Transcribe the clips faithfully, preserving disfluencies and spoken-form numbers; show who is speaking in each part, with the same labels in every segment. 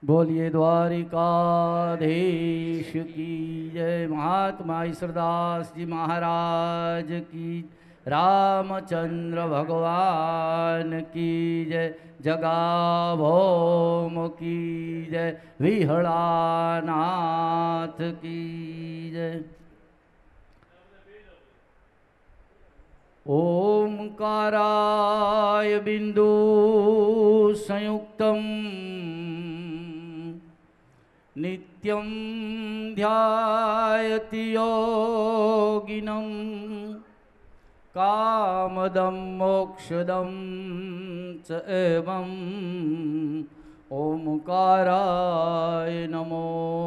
Speaker 1: बोलिए द्वारिकाधीश की जय। महात्मा ईश्वरदास जी महाराज की, रामचंद्र भगवान की जय। जगाभौम की जय, विहलानाथ की जय। ओंकाराय बिंदु संयुक्तम नित्यं ध्यायति योगिनं कामदं मोक्षदं च एवं ओंकाराय नमो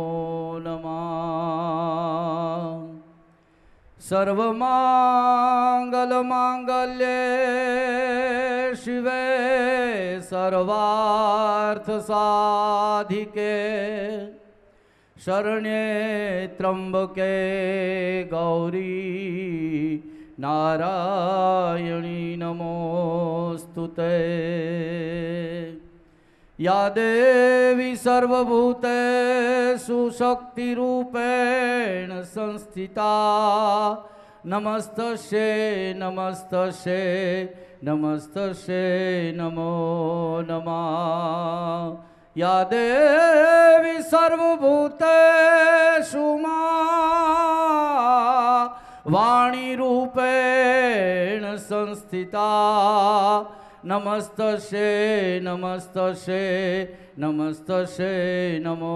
Speaker 1: नमः। सर्वमांगल्ये शिवे सर्वार्थसाधिके शरण्ये त्र्यंबके गौरी नारायणी नमोस्तुते। या देवी सर्वभूतेषु शक्तिरूपेण संस्थिता नमस्तस्यै नमस्तस्यै नमस्तस्यै नमो नमः। या देवी सर्वभूतेषु वाणी रूपेण संस्थिता नमस्तस्यै नमस्तस्यै नमस्तस्यै नमो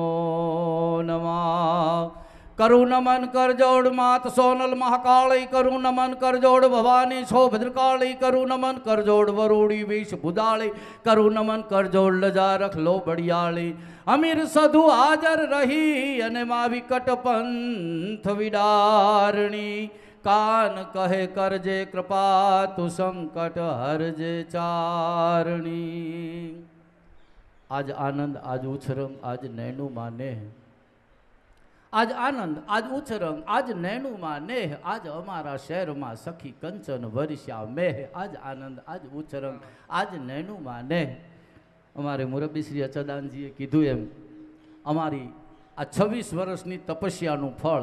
Speaker 1: नमः। करु नमन कर जोड़ मात सोनल महाकाली, करु नमन कर जोड़ भवानी छो भद्रकाली, करु नमन कर जोड़ वरूड़ी विष भुदाली, करु नमन कर जोड़ लजा रख लो बड़ियाली। अमीर सधु हाजर रही अने मा विकट पंथ विडारणी, कान कहे करजे कृपा तु संकट हरजे चारणी। आज आनंद आज उछरंग आज नैनु माने, आज आनंद आज उछरंग आज नैनु माने, आज अमारा शहर में सखी कंचन वर्षा मेह। आज आनंद आज उछरंग आज नैनु माने। अमारे मुरब्बी श्री अच्युतानंदजीए कीधुं एम अमारी आ छवीस वर्षनी तपस्यानुं फळ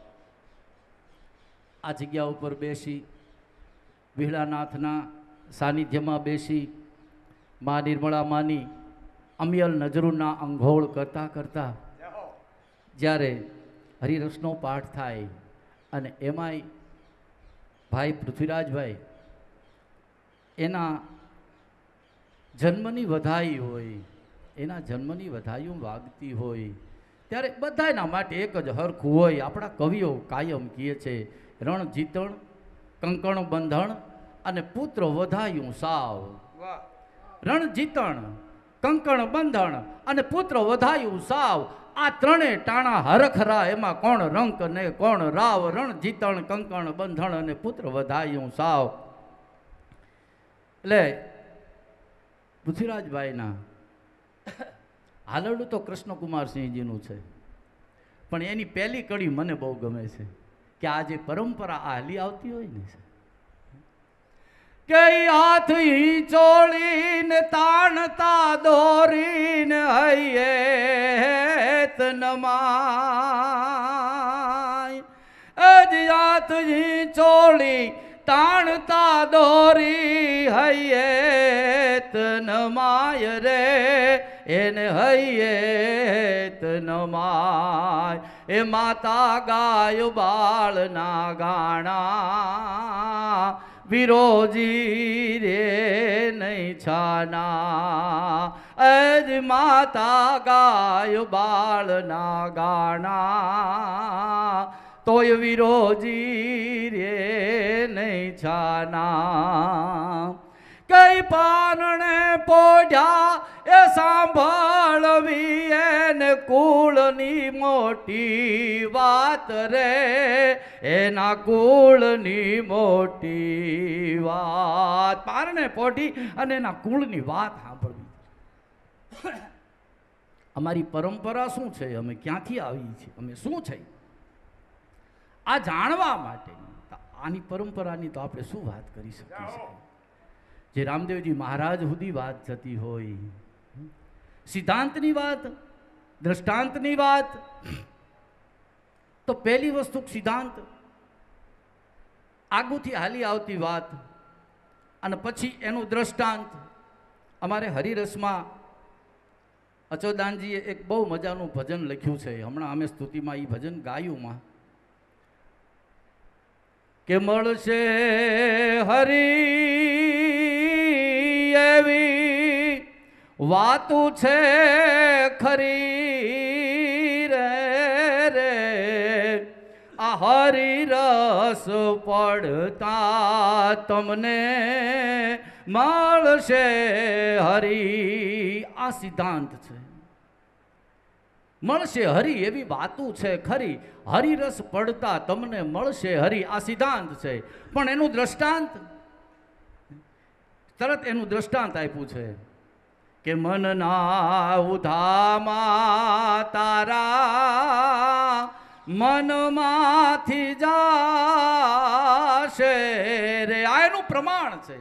Speaker 1: आ जग्या पर बेसी विहलानाथना सानिध्यमां बेसी मां निर्मला मानी अमियल नजरूना अंघोळ करता करता જ્યારે હરિરસનો પાઠ થાય અને એમાંય ભાઈ પૃથ્વીરાજભાઈ એના જન્મની વધાઈ હોય, એના જન્મની વધાઈઓ વાગતી હોય ત્યારે બધાના માટે એક જ હરખું હોય. આપણા કવિઓ કાયમ કહે છે રણ જીતણ કંકણ બંધણ અને પુત્ર વધાયું સાવ. રણ જીતણ કંકણ બંધણ અને પુત્ર વધાયું સાવ, આ ત્રણે ટાણા હરખરા એમાં કોણ રંક ને કોણ રાવ. રણ જીતણ કંકણ બંધણ અને પુત્ર વધાયું સાવ. એટલે પૃથ્વીરાજભાઈના હાલરડું તો કૃષ્ણકુમારસિંહજીનું છે, પણ એની પહેલી કડી મને બહુ ગમે છે કે આ જે પરંપરા આ હાલી આવતી હોય ને કે હાથ ચોળીને તાણતા દોરીને હૈયે નમાય. અજ હાથ ચોળી તાણતા દોરી હૈયે નમાય રે એને હૈયે નમાય. એ માતા ગાય બાળના ગાણા વિરોજી રે નહીં છાના. અજ માતા ગાય બાળના ગાણા તોય વિરોજી રે નહીં છાના. કઈ પારણે પોઢ્યા એ સાંભળવી એને કુળની મોટી વાત રે, એના કુળની મોટી વાત. પારણે પોઢી અને એના કુળની વાત સાંભળવી. અમારી પરંપરા શું છે, અમે ક્યાંથી આવી છીએ, અમે શું છે આ જાણવા માટેની આની પરંપરાની તો આપણે શું વાત કરી શકીએ છીએ. જે રામદેવજી મહારાજ સુધી વાત જતી હોય, સિદ્ધાંતની વાત દ્રષ્ટાંતની વાત તો પહેલી વસ્તુ સિદ્ધાંત, આગુથી હાલી આવતી વાત, અને પછી એનું દ્રષ્ટાંત. અમારે હરિરસમાં અચોદાનજીએ એક બહુ મજાનું ભજન લખ્યું છે, હમણાં અમે સ્તુતિમાં એ ભજન ગાયુંમાં કે મળશે હરી એવી વાતું છે ખરી રે રે આ હરિરસ પડતા તમને મળશે હરી. આ સિદ્ધાંત છે. મળશે હરી એવી વાતું છે ખરી, હરિરસ પડતા તમને મળશે હરી. આ સિદ્ધાંત છે. પણ એનું દ્રષ્ટાંત, તરત એનું દ્રષ્ટાંત આપ્યું છે કે મનના ઉધામાં તારા મનમાંથી જાશે રે. આ એનું પ્રમાણ છે.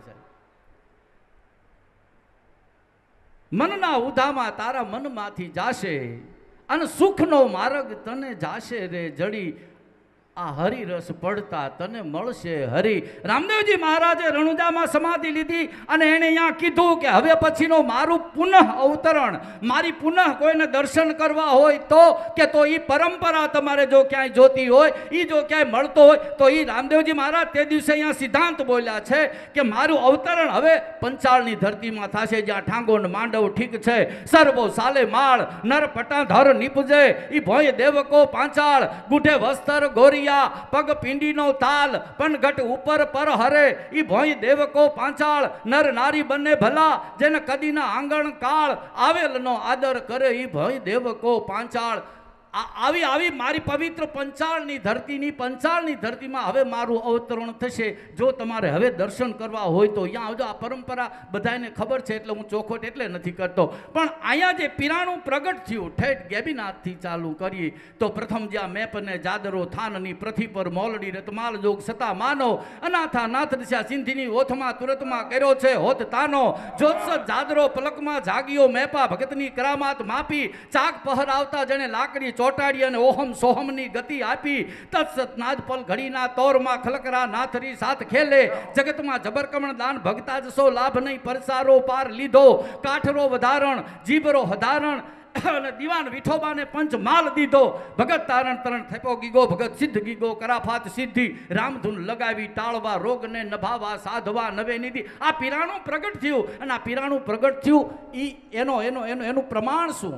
Speaker 1: મનના ઉધામાં તારા મનમાંથી જાશે અને સુખનો માર્ગ તને જાશે રે જડી. આ હરિરસ પડતા તને મળશે હરી. રામદેવજી મહારાજે રણુજામાં સમાધિ લીધી અને એણે અહીંયા કીધું કે હવે પછીનો મારું પુનઃ અવતરણ, મારી પુનઃ કોઈને દર્શન કરવા હોય તો કે તો એ પરંપરા તમારે જો ક્યાંય જોતી હોય, એ જો ક્યાંય મળતો હોય તો એ રામદેવજી મહારાજ તે દિવસે અહીંયા સિદ્ધાંત બોલ્યા છે કે મારું અવતરણ હવે પંચાળની ધરતીમાં થશે, જ્યાં ઠાંગોન માંડવ ઠીક છે, સરબો સાલે માળ નર પટાધર નીપજે, એ ભોય દેવકો પાંચાળ ગુઢે વસ્તર ગોરી પગ પિંડીનો તાલ પણ ઘટ ઉપર પર હરે, ઈ ભોય દેવકો પાંચાળ નર નારી બંને ભલા, જેને કદીના આંગણ કાળ આવેલનો આદર કરે, ઈ ભોય દેવકો પાંચાળ. આવી આવી મારી પવિત્ર પંચાળની ધરતીની પંચાળની ધરતીમાં હવે મારું અવતરણ થશે. જો તમારે હવે દર્શન કરવા હોય તો અહીંયા આવજો. આ પરંપરા બધાને ખબર છે એટલે હું ચોખવટ એટલે નથી કરતો. પણ અહીંયા જે પીરાણું પ્રગટ થયું ઠેઠ ગેબીનાથથી ચાલુ કરીએ તો પ્રથમ જ્યાં મેપને જાદરો થાનની પૃથ્વી પર મોલડી રતમાલ જોગ સતા માનો અનાથા નાથ દિશા સિંધીની ઓથમાં તુરતમાં કર્યો છે હોત તાનો, જોત્સત જાદરો પલકમાં જાગ્યો મેપા ભગતની કરામાત માપી, ચાક પહર આવતા જણે લાકડી ચોટાડી અને ઓહમ સોહમની ગતિ આપી, તત્સત નાદપલ ઘડીના તોરમાં ખલકરા નાથરી સાથ ખેલે, જગતમાં જબરકમણ દાન ભગતા જસો લાભ નહીં પરસારો પાર લીધો, કાઠરો વધારણ જીબરો હધારણ અને દીવાન વિઠોબાને પંચ માલ દીધો, ભગત તારણ તરણ થેપો ગીગો ભગત સિદ્ધ ગીગો કરાફાત સિદ્ધિ, રામધૂન લગાવી ટાળવા રોગને નભાવા સાધવા નવે નિધિ. આ પીરાણું પ્રગટ થયું અને આ પીરાણું પ્રગટ થયું ઈ એનો એનો એનો એનું પ્રમાણ શું?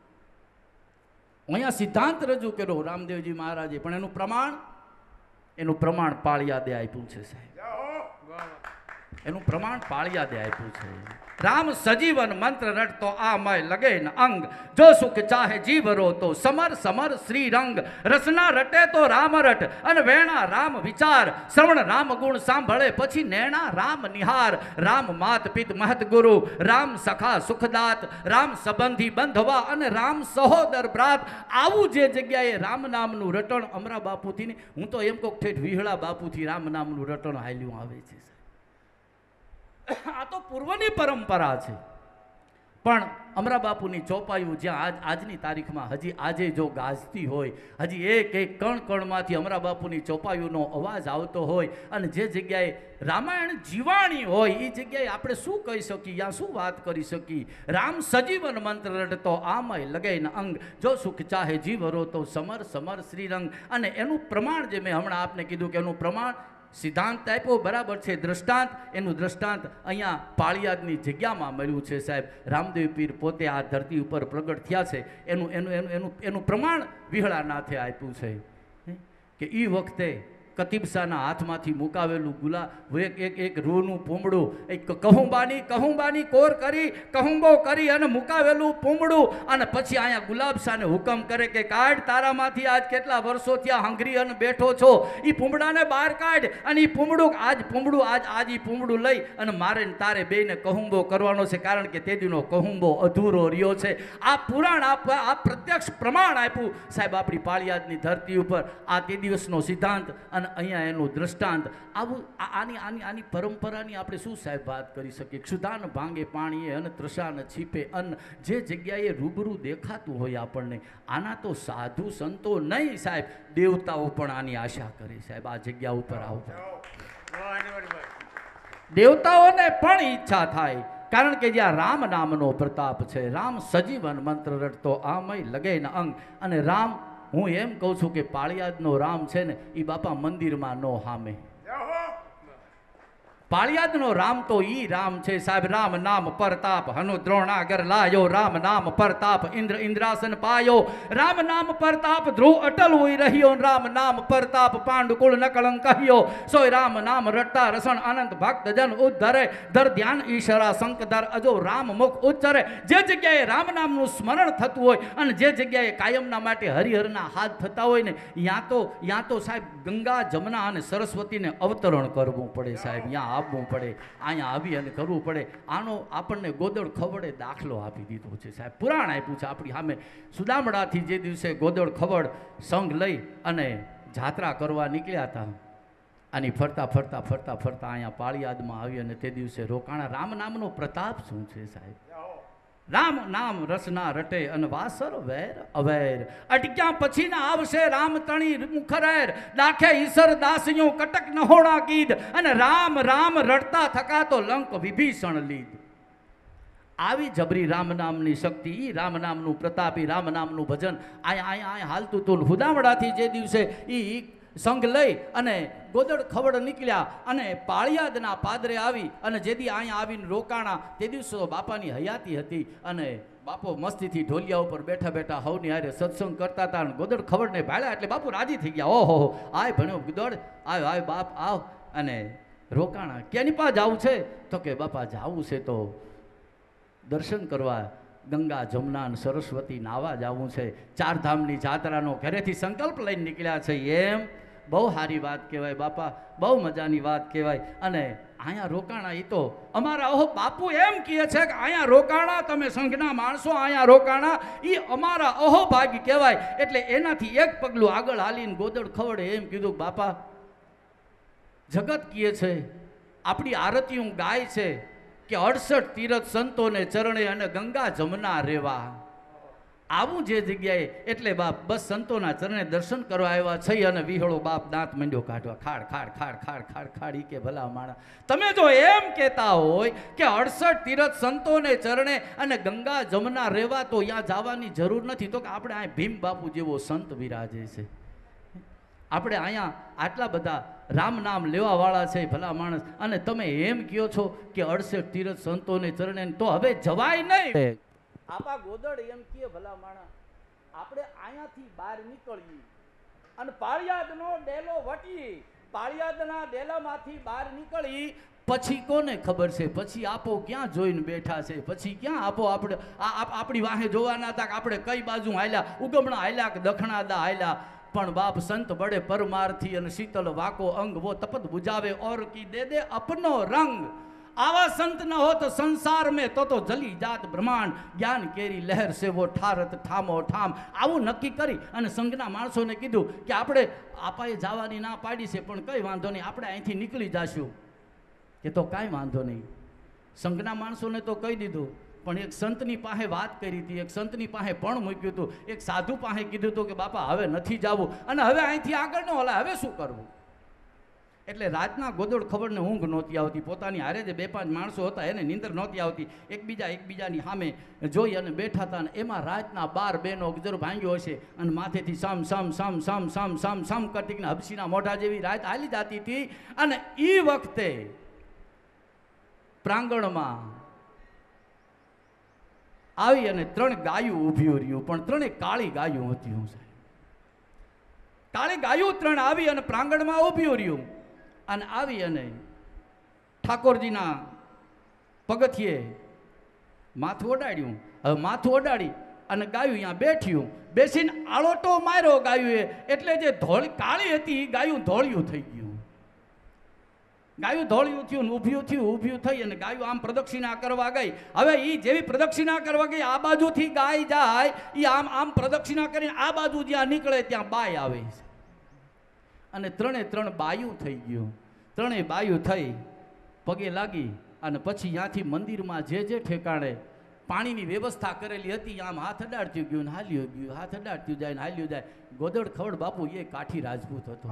Speaker 1: અહીંયા સિદ્ધાંત રજૂ કર્યો રામદેવજી મહારાજે, પણ એનું પ્રમાણ એનું પ્રમાણ પાળિયાદે આપ્યું છે સાહેબ. એનું પ્રમાણ પાળિયાદે આપ્યું છે. રામ સજીવન મંત્ર રટતો આ મય લગે ન અંગ, જો સુખ ચાહે જીવરો તો સમર સમર શ્રી રંગ, રસના રટે તો રામ રટ અને વેણા રામ વિચાર, શ્રવણ રામ ગુણ સાંભળે પછી નેણા રામ નિહાર, રામ માત પિત મહત ગુરુ, રામ સખા સુખદાત, રામ સંબંધી બંધવા અને રામ સહોદર ભ્રાત. આવું જે જગ્યાએ રામ નામનું રટણ અમરા બાપુથી, હું તો એમ કહું ઠેઠ વિહળા બાપુથી રામ નામનું રટણ હાલ્યું આવે છે. આ તો પૂર્વની પરંપરા છે. પણ અમરા બાપુની ચોપાયું જ્યાં આજ આજની તારીખમાં હજી આજે જો ગાજતી હોય, હજી એક એક કણ કણમાંથી અમરા બાપુની ચોપાયુંનો અવાજ આવતો હોય અને જે જગ્યાએ રામાયણ જીવાણી હોય એ જગ્યાએ આપણે શું કહી શકીએ, યા શું વાત કરી શકીએ? રામ સજીવન મંત્ર રટતો આમય લગે ન અંગ, જો સુખ ચાહે જીવરો તો સમર સમર શ્રીરંગ. અને એનું પ્રમાણ જે મેં હમણાં આપને કીધું કે એનું પ્રમાણ સિદ્ધાંત આપ્યો બરાબર છે, દ્રષ્ટાંત એનું દ્રષ્ટાંત અહીંયા પાળિયાદની જગ્યામાં મળ્યું છે સાહેબ. રામદેવ પીર પોતે આ ધરતી ઉપર પ્રગટ થયા છે એનું એનું એનું એનું એનું પ્રમાણ વિહળાનાથે આપ્યું છે કે એ વખતે કતીબશાના હાથમાંથી મુકાવેલું ગુલા એક એક એક રૂનું પૂમડું, એક કહુંબાની કહુંબાની કોર કરી કહુંબો કરી અને મુકાવેલું પૂમડું, અને પછી અહીંયા ગુલાબશાહને હુકમ કરે કે કાઢ તારામાંથી આજ કેટલા વર્ષો ત્યાં હંગરી અને બેઠો છો, એ પૂમડાને બહાર કાઢ અને એ પૂમડું આજ પૂમડું આજ આજ એ પૂમડું લઈ અને મારે તારે બેને કહુંબો કરવાનો છે, કારણ કે તેદીનો કહુંબો અધૂરો રહ્યો છે. આ પુરાણ આપવા આ પ્રત્યક્ષ પ્રમાણ આપ્યું સાહેબ આપણી પાળિયાદની ધરતી ઉપર. આ તે દિવસનો સિદ્ધાંત અને અને અહીંયા એનું દ્રષ્ટાંત આવું આની આની આની પરંપરાની આપણે શું સાહેબ વાત કરી શકીએ? ક્ષુધાન ભાંગે પાણીએ અને ત્રસાન છીપે અન્ન. જે જગ્યાએ રૂબરૂ દેખાતું હોય આપણને, આના તો સાધુ સંતો નહીં સાહેબ, દેવતાઓ પણ આની આશા કરે સાહેબ, આ જગ્યા ઉપર આવું. દેવતાઓને પણ ઈચ્છા થાય, કારણ કે જ્યાં રામ નામનો પ્રતાપ છે, રામ સજીવન મંત્ર રટતો આમય લગે ન અંગ. અને રામ, હું એમ કહું છું કે પાળિયાદનો રામ છે ને એ બાપા મંદિરમાં નો હામે. પાળિયાદનો રામ તો ઈ રામ છે સાહેબ, રામ નામ પરતાપ હનુ દ્રોણાગર લાયો, રામ નામ પરતાપ ઇન્દ્ર ઇન્દ્રાસન પાયો, રામ નામ પરતાપ ધ્રુવ અટલ હોય રહ્યો, રામ નામ પરતાપ પાંડુકુળ નકળંક કહ્યો. સોય રામ નામ રટતા રસણ અનંત ભક્ત જન ઉદ્ધરે, દર ધ્યાન ઈશરા શંકદર અજો રામ મુખ ઉચ્ચરે. જે જગ્યાએ રામ નામનું સ્મરણ થતું હોય અને જે જગ્યાએ કાયમના માટે હરિહરના હાથ થતા હોય ને, ત્યાં તો ત્યાં તો સાહેબ ગંગા જમના અને સરસ્વતીને અવતરણ કરવું પડે સાહેબ, ત્યાં આવવું પડે, અહીંયા આવી અને કરવું પડે. આનો આપણને ગોદડ ખવડે દાખલો આપી દીધો છે સાહેબ, પુરાણ આપ્યું છે આપણી સામે. સુદામડાથી જે દિવસે ગોદડ ખવડ સંઘ લઈ અને જાત્રા કરવા નીકળ્યા હતા, આની ફરતા ફરતા ફરતા ફરતા અહીંયા પાળિયાદમાં આવી અને તે દિવસે રોકાણા. રામ નામનો પ્રતાપ શું છે સાહેબ? રામ નામ રસના રટે અને વાસર વેર અવેર. અટક્યા પછી ના આવશે રામ તણી મુખરેર, દાખે ઈસર દાસિયો કટક નહોણા કીધ. અને રામ રામ રડતા થકા તો લંક વિભીષણ લીધ. આવી જબરી રામ નામની શક્તિ, ઈ રામ નામનું પ્રતાપ, ઈ રામ નામનું ભજન અહીંયા અહીંયા અહીંયા હાલતું તું. હુદામડાથી જે દિવસે ઈ સંઘ લઈ અને ગોદડ ખવડ નીકળ્યા અને પાળિયાદના પાદરે આવી અને જેદી અહીંયા આવીને રોકાણા, તે દિવસો બાપાની હયાતી હતી અને બાપો મસ્તીથી ઢોલિયા ઉપર બેઠા બેઠા હવની હારે સત્સંગ કરતા હતા અને ગોદડ ખવડને ભાળ્યા એટલે બાપુ રાજી થઈ ગયા. ઓહો, આય ભણ્યો ગોદડ, આવ આવ બાપ આવ. અને રોકાણા. ક્યાંની પા જવું છે? તો કે બાપા જવું છે તો દર્શન કરવા ગંગા જમના અને સરસ્વતી નાવા જવું છે, ચારધામની જાત્રાનો ઘરેથી સંકલ્પ લઈને નીકળ્યા છે. એમ બહુ સારી વાત કહેવાય બાપા, બહુ મજાની વાત કહેવાય. અને અહીંયા રોકાણા, એ તો અમારા ઓહો બાપુ એમ કહે છે કે અહીંયા રોકાણા, તમે સંઘના માણસો અહીંયા રોકાણા, એ અમારા અહો ભાગ્ય કહેવાય. એટલે એનાથી એક પગલું આગળ હાલીને ગોદડ ખવડે એમ કીધું, બાપા જગત કહે છે, આપણી આરતીઓ ગાય છે કે અડસઠ તીરથ સંતોને ચરણે અને ગંગા જમના રેવા. આવું જે જગ્યાએ એટલે બાપ બસ સંતોના ચરણે દર્શન કરવા આવ્યા છે. અને વિહળો બાપ દાંત મંડ્યો કાઢવા, ખાડ ખાડ ખાડ ખાડ ખાડ ખાડ. ઈ કે ભલા માણા, તમે જો એમ કહેતા હોય કે અડસઠ તીરથ સંતોને ચરણે અને ગંગા જમના રેવા, તો ત્યાં જવાની જરૂર નથી. તો કે આપણે અહીં ભીમ બાપુ જેવો સંત બિરાજે છે, આપણે અહીંયા આટલા બધા રામ નામ લેવાવાળા છે ભલા માણસ, અને તમે એમ કહો છો કે અડસઠ તીરથ સંતોને ચરણે, તો હવે જવાય નહીં. આપા ગોદડ એમ કહે ભલા માણસ, આપણે અહીંયાથી બહાર નીકળીએ અને પાળિયાદનો ડેલો વટી, પાળિયાદના ડેલામાંથી બહાર નીકળી પછી કોને ખબર છે પછી આપો ક્યાં જોઈને બેઠા છે, પછી ક્યાં આપો આપણે આપણી વાહે જોવાના હતા કે આપણે કઈ બાજુ હાલ્યા, ઉગમણા હાલ્યા કે દખણાદા હાલ્યા. પણ બાપ સંત બડે પરમારથી અને શીતલ વાકો અંગ વો તપત બુજાવે ઓર કી દે દે અપનો રંગ. આવા સંત ન હો તો સંસાર में તો તો જલી જાત બ્રહ્માંડ, જ્ઞાન કેરી લહેર સે વો ઠારત ઠામો ઠામ. આવું નક્કી કરી અને સંઘના માણસોને કીધું કે આપણે આપાએ જવાની ના પાડી છે, પણ કંઈ વાંધો નહીં, આપણે અહીંથી નીકળી જશું. કે તો કાંઈ વાંધો નહીં. સંઘના માણસોને તો કહી દીધું, પણ એક સંતની પાસે વાત કરી હતી, એક સંતની પાસે પણ મૂક્યું હતું, એક સાધુ પાસે કીધું હતું કે બાપા હવે નથી જવું અને હવે અહીંથી આગળ ન હલાય, હવે શું કરવું. એટલે રાતના ગોદડ ખબરને ઊંઘ નહોતી આવતી, પોતાની હારે જે બે પાંચ માણસો હતા એને નીંદર નહોતી આવતી, એકબીજા એકબીજાની સામે જોઈ અને બેઠા હતા. અને એમાં રાતના બાર બેનો ગજર ભાંગ્યો હશે અને માથેથી સામ સામ સામ સામ સામ સામ સામ કરતી ને હબસીના મોઢા જેવી રાત હાલી જતી હતી. અને એ વખતે પ્રાંગણમાં આવી અને ત્રણ ગાયું ઊભી રહ્યું, પણ ત્રણે કાળી ગાયું હતી. હું સાહેબ કાળી ગાયું ત્રણ આવી અને પ્રાંગણમાં ઊભી રહ્યું અને આવી અને ઠાકોરજીના પગથિયે માથું ઓડાડ્યું. હવે માથું ઓડાડી અને ગાયું અહીંયા બેઠ્યું, બેસીને આળોટો માર્યો ગાયુંએ, એટલે જે ધોળી કાળી હતી ગાયું ધોળિયું થઈ ગયું. ગાયું ધોળિયું થયું, ઊભ્યું થયું, ઊભ્યું થઈ અને ગાયું આમ પ્રદક્ષિણા કરવા ગઈ. હવે એ જેવી પ્રદક્ષિણા કરવા ગઈ, આ બાજુથી ગાય જાય, એ આમ આમ પ્રદક્ષિણા કરીને આ બાજુ જ્યાં નીકળે ત્યાં બાય આવે છે. અને ત્રણે ત્રણ બાયું થઈ ગયું. ત્રણેય બાયું થઈ પગે લાગી અને પછી ત્યાંથી મંદિરમાં જે જે ઠેકાણે પાણીની વ્યવસ્થા કરેલી હતી આમ હાથ અડાડતું ગયું ને હાલ્યું ગયું, હાથ અડાડતું જાય ને હાલ્યું જાય. ગોદડ ખવડ બાપુ એ કાઠી રાજપૂત હતો.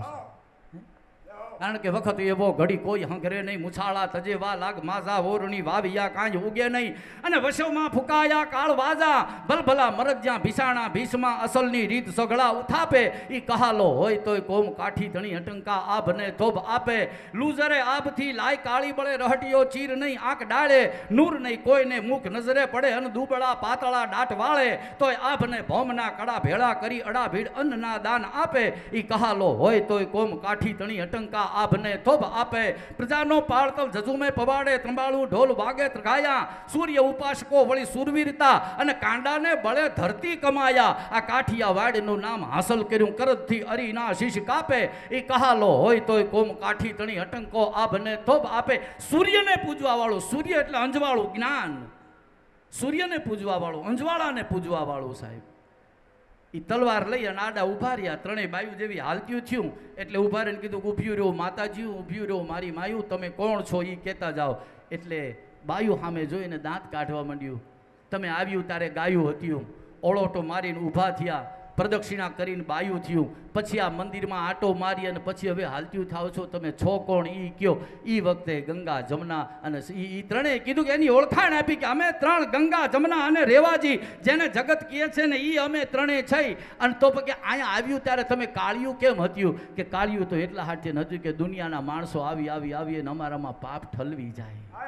Speaker 1: કારણ કે વખત એવો ઘડી કોઈ હંગરે નહીં, મુછાળા તજે વા લાગ માઝા ઓરણી વાવિયા કાંજ ઉગે નહીં, અને વશવમાં ફૂકાયા કાળ વાજા ભલભલા મરજ્યા ભીસાણા ભીષમાં અસલની રીત સઘળા ઉથાપે. ઈ કહાલો હોય તોય કોમ કાઠી ધણી અટંકા આભને થોભ આપે. લૂઝરે આભથી લાય કાળી બળે રહટિયો ચીર નહીં આંખ ડાળે, નૂર નહીં કોઈને મુખ નજરે પડે અન દુબળા પાતળા દાટ વાળે. તોય આભને ભોમના કડા ભેળા કરી અડા ભીડ અન્નના દાન આપે. ઈ કહાલો હોય તોય કોમ કાઠી ધણી અટંકા આભને થોભ આપે. પ્રજાનો પાળતલ જજુમે પવાડે ત્રંબાળું ઢોલ વાગે ત્રગાયા. સૂર્ય ઉપાસકો વળી સુરવીરતા અને કાંડાને બળે ધરતી કમાયા. આ કાઠિયાવાડનું નામ હાંસલ કર્યું કરજથી અરીના શીશ કાપે. એ કહાલો હોય તોય કોમ કાઠી તણી અટંકો આભને થોભ આપે. સૂર્યને પૂજવા વાળું, સૂર્ય એટલે અંજવાળું જ્ઞાન, સૂર્યને પૂજવા વાળું, અંજવાળાને પૂજવા વાળું સાહેબ. એ તલવાર લઈ અને આડા ઉભા રહ્યા. ત્રણેય બાયું જેવી હાલત્યું થયું એટલે ઉભા રહીને કીધું ઊભ્યું રહ્યો માતાજી, ઊભ્યું રહ્યો મારી માયું, તમે કોણ છો એ કહેતા જાઓ. એટલે બાયું સામે જોઈને દાંત કાઢવા માંડ્યું. તમે આવ્યું ત્યારે ગાયું હતું, ઓળોટો મારીને ઊભા થયા, પ્રદક્ષિણા કરીને બાયું થયું. પછી આ મંદિરમાં આટો મારી અને પછી હવે હાલત્યું થાવ છો, તમે છો કોણ એ કયો. એ વખતે ગંગા જમના અને એ ત્રણેય કીધું કે એની ઓળખાણ આપી કે અમે ત્રણ ગંગા જમના અને રેવાજી જેને જગત કહે છે ને એ અમે ત્રણેય છે. અને તો કે અહીંયા આવ્યું ત્યારે તમે કાળિયું કેમ હતું? કે કાળિયું તો એટલા હાથે હતું કે દુનિયાના માણસો આવી આવી આવી અને અમારામાં પાપ ઠલવી જાય.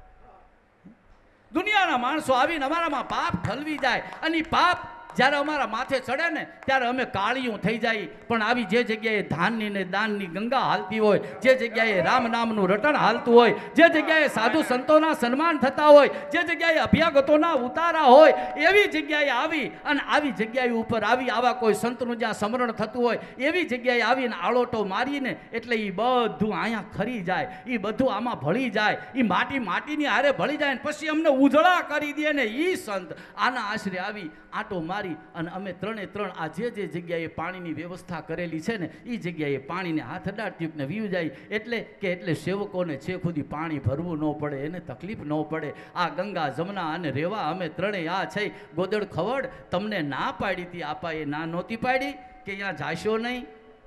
Speaker 1: દુનિયાના માણસો આવીને અમારામાં પાપ ઠલવી જાય અને પાપ જ્યારે અમારા માથે ચડે ને ત્યારે અમે કાળિયું થઈ જાય. પણ આવી જે જગ્યાએ ધાનની ને દાનની ગંગા હાલતી હોય, જે જગ્યાએ રામ નામનું રટણ હાલતું હોય, જે જગ્યાએ સાધુ સંતોના સન્માન થતા હોય, જે જગ્યાએ અભ્યાગતોના ઉતારા હોય, એવી જગ્યાએ આવી અને આવી જગ્યાએ ઉપર આવી આવા કોઈ સંતનું જ્યાં સ્મરણ થતું હોય એવી જગ્યાએ આવીને આળોટો મારીને એટલે એ બધું અહીંયા ખરી જાય, એ બધું આમાં ભળી જાય, એ માટી માટીની હારે ભળી જાય ને પછી અમને ઉજળા કરી દે ને એ સંત આના આશરે આવી આટો મારી અને અમે ત્રણે ત્રણ આ જે જે જગ્યાએ પાણીની વ્યવસ્થા કરેલી છે ને એ જગ્યાએ પાણીને હાથ અડાડ્યું ને વીવ જાય. એટલે કે એટલે સેવકોને છે ખુદી પાણી ભરવું ન પડે, એને તકલીફ ન પડે. આ ગંગા જમના અને રેવા અમે ત્રણેય આ છે. ગોદડ ખવડ તમને ના પાડી હતી, આપા એ ના નહોતી પાડી કે અહીંયા જાશો નહીં,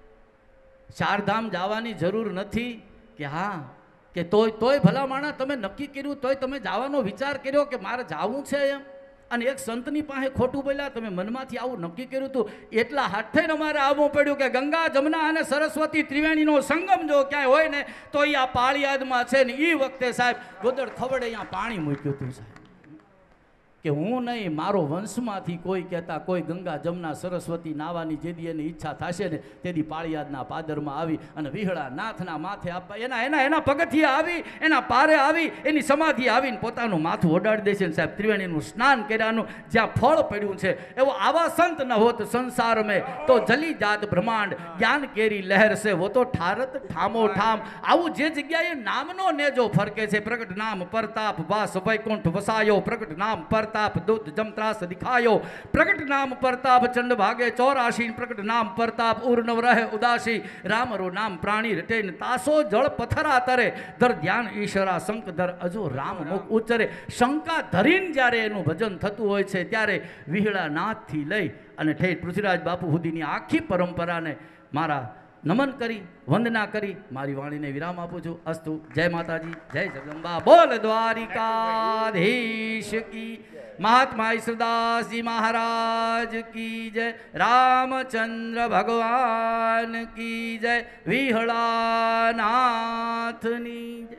Speaker 1: ચારધામ જવાની જરૂર નથી. કે હા કે તોય તોય ભલા માણા તમે નક્કી કર્યું, તોય તમે જવાનો વિચાર કર્યો કે મારે જવું છે એમ. અને એક સંતની પાસે ખોટું બોલ્યા, તમે મનમાંથી આવું નક્કી કર્યું હતું. એટલા હાથ થઈને અમારે આવવું પડ્યું કે ગંગા જમના અને સરસ્વતી ત્રિવેણીનો સંગમ જો ક્યાંય હોય ને તો એ આ પાળિયાદમાં છે ને. એ વખતે સાહેબ ગોદડ ખવડે અહીંયા પાણી મૂક્યું હતું સાહેબ. કે હું નહીં, મારો વંશમાંથી કોઈ કહેતા કોઈ ગંગા જમના સરસ્વતી નાવાની જેદી એની ઈચ્છા થશે ને તેદી પાળિયાદના પાદરમાં આવી અને વિહળા નાથના માથે આપવા એના એના એના પગથિયે આવી, એના પારે આવી, એની સમાધિ આવીને પોતાનું માથું ઓડાડી દેશે ને સાહેબ ત્રિવેણીનું સ્નાન કર્યાનું જ્યાં ફળ પડ્યું છે. એવો આવા સંત ન હોત સંસાર મેં તો જલી જાત બ્રહ્માંડ જ્ઞાન કેરી લહેર સે વો તો ઠારત ઠામો ઠામ. આવું જે જગ્યાએ નામનો નેજો ફરકે છે, પ્રગટ નામ પરતાપ વાસ વૈકુંઠ વસાયો, પ્રગટ નામ પરતાપ દૂત જમત્રાસ દિખાયો, પ્રગટ નામ પરતાપ ચંડ ભાગે ચોરાશી, પ્રગટ નામ પરતાપ ઉર્નવ રહે ઉદાસી. રામરો નામ પ્રાણી રટે તાસો જળ પથરા તરે, ધર ધ્યાન ઈશ્વરા શંક ધર અજો રામ મુખ ઉચ્ચરે. શંકા ધરીને જ્યારે એનું ભજન થતું હોય છે ત્યારે વિહળા નાથથી લઈ અને ઠેઠ પૃથ્વીરાજ બાપુ સુધીની આખી પરંપરાને મારા નમન કરી વંદના કરી મારી વાણીને વિરામ આપું છું. અસ્તુ. જય માતાજી, જય જગદંબા. બોલ દ્વારિકાધીશ કી, મહાત્મા ઈશ્વરદાસજી મહારાજ કી જય, રામચંદ્ર ભગવાન કી જય, વિહળાનાથની જય.